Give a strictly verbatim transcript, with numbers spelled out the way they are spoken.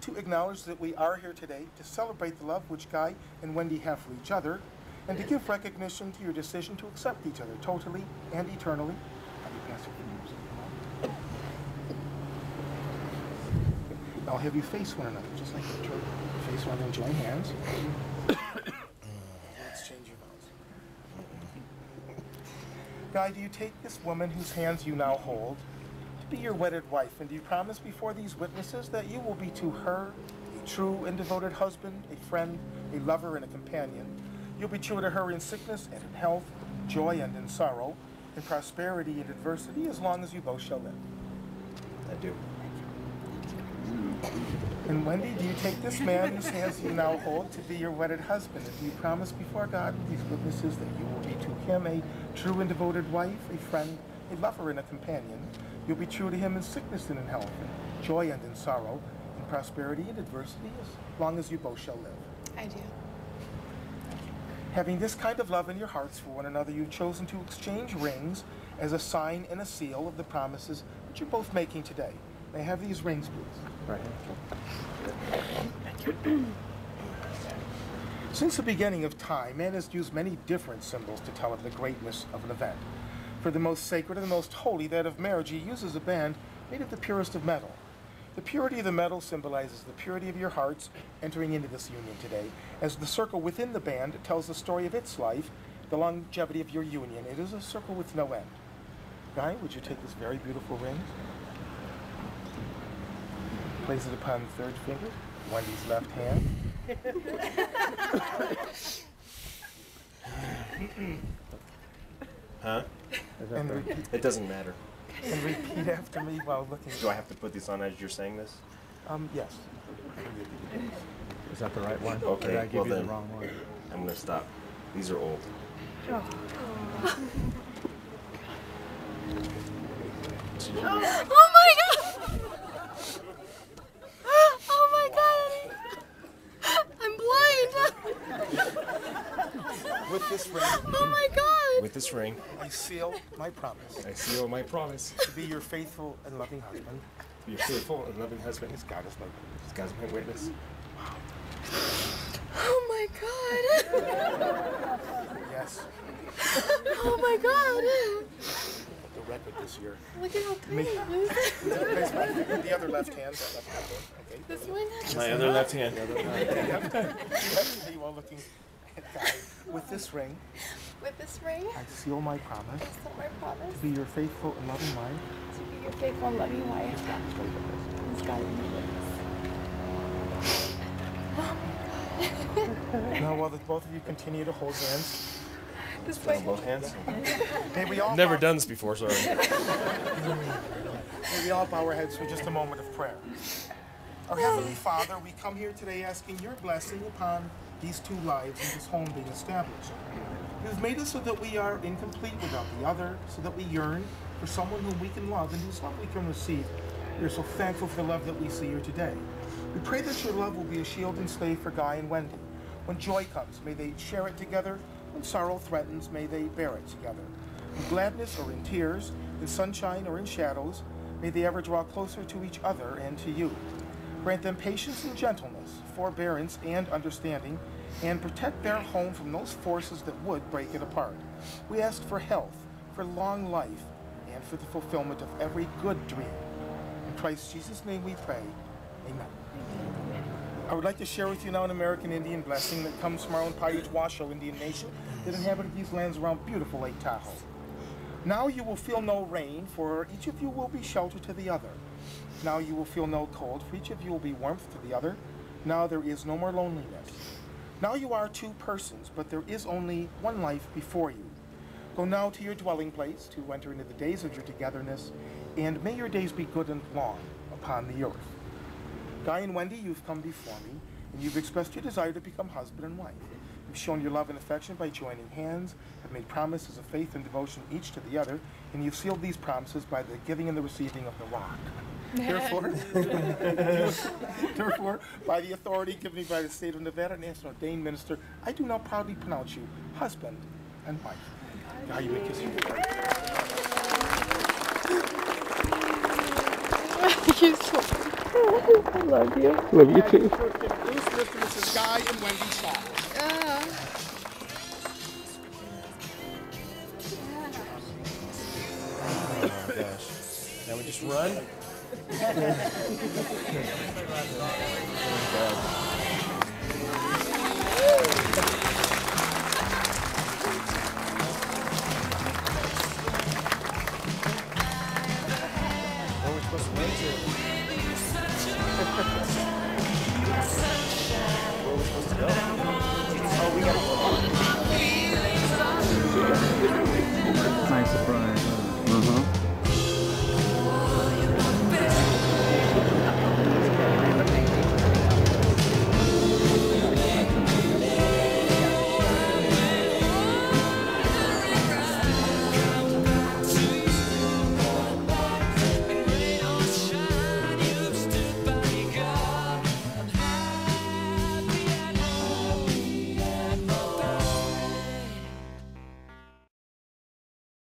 to acknowledge that we are here today to celebrate the love which Guy and Wendy have for each other, and to give recognition to your decision to accept each other totally and eternally. I'll have you face one another, just like you turn, face one another, join hands. Let's change your vows. Guy, do you take this woman whose hands you now hold to be your wedded wife, and do you promise before these witnesses that you will be to her a true and devoted husband, a friend, a lover, and a companion? You'll be true to her in sickness and in health, joy and in sorrow, in prosperity and adversity, as long as you both shall live. I do. And Wendy, do you take this man whose hands you now hold to be your wedded husband? And do you promise before God and these witnesses that you will be to him a true and devoted wife, a friend, a lover, and a companion? You'll be true to him in sickness and in health, in joy and in sorrow, in prosperity and adversity, as long as you both shall live. I do. Having this kind of love in your hearts for one another, you've chosen to exchange rings as a sign and a seal of the promises that you're both making today. May I have these rings, please? Right. Since the beginning of time, man has used many different symbols to tell of the greatness of an event. For the most sacred and the most holy, that of marriage, he uses a band made of the purest of metal. The purity of the metal symbolizes the purity of your hearts entering into this union today, as the circle within the band tells the story of its life, the longevity of your union. It is a circle with no end. Guy, would you take this very beautiful ring? Place it upon the third finger, Wendy's left hand. Huh? And repeat, It doesn't matter. and repeat after me while looking. Do I have to put this on as you're saying this? Um, yes. Is that the right one? Okay, Or did I give well you then, the wrong one? I'm gonna stop. These are old. Oh my god! Oh my god! I'm blind! With this ring, Oh my god! With this ring, I seal my promise I seal my promise to be your faithful and loving husband. to be your faithful and loving husband. As God is my witness. God's my witness. Oh my god! Yes. Oh my god! The record this year. Look at how pretty it is. Place my finger, the other left hand. That left hand. Okay. This one? My other left hand. Left knee while looking at God. With this ring, With this ring, I seal my promise I still my promise to be your faithful and loving wife. to be your faithful and loving wife. It's God in your witness. Now, while the both of you continue to hold hands, This way. Both hands. may we all Never bow, done this before, sorry. may we all bow our heads for just a moment of prayer. Our Heavenly Father, we come here today asking your blessing upon these two lives and this home being established. You've made us so that we are incomplete without the other, so that we yearn for someone whom we can love and whose love we can receive. We are so thankful for the love that we see here today. We pray that your love will be a shield and stay for Guy and Wendy. When joy comes, may they share it together. When sorrow threatens, may they bear it together. In gladness or in tears, in sunshine or in shadows, may they ever draw closer to each other and to you. Grant them patience and gentleness, forbearance and understanding, and protect their home from those forces that would break it apart. We ask for health, for long life, and for the fulfillment of every good dream. In Christ Jesus' name we pray. Amen. I would like to share with you now an American Indian blessing that comes from our own Paiute Washoe Indian nation that inhabited these lands around beautiful Lake Tahoe. Now you will feel no rain, for each of you will be shelter to the other. Now you will feel no cold, for each of you will be warmth to the other. Now there is no more loneliness. Now you are two persons, but there is only one life before you. Go now to your dwelling place to enter into the days of your togetherness, and may your days be good and long upon the earth. Guy and Wendy, you've come before me, and you've expressed your desire to become husband and wife. You've shown your love and affection by joining hands, have made promises of faith and devotion each to the other, and you've sealed these promises by the giving and the receiving of the rock. Therefore, therefore, by the authority given me by the state of Nevada and as an ordained minister, I do now proudly pronounce you husband and wife. Now you may kiss your wife. Thank you so much. I love you. Love you too. Introduce Mister Missus Guy and Wendy Shaw. Yeah. Oh my gosh. Now we just run? Where are we supposed to run to? Where are we supposed to go? Oh, we gotta go.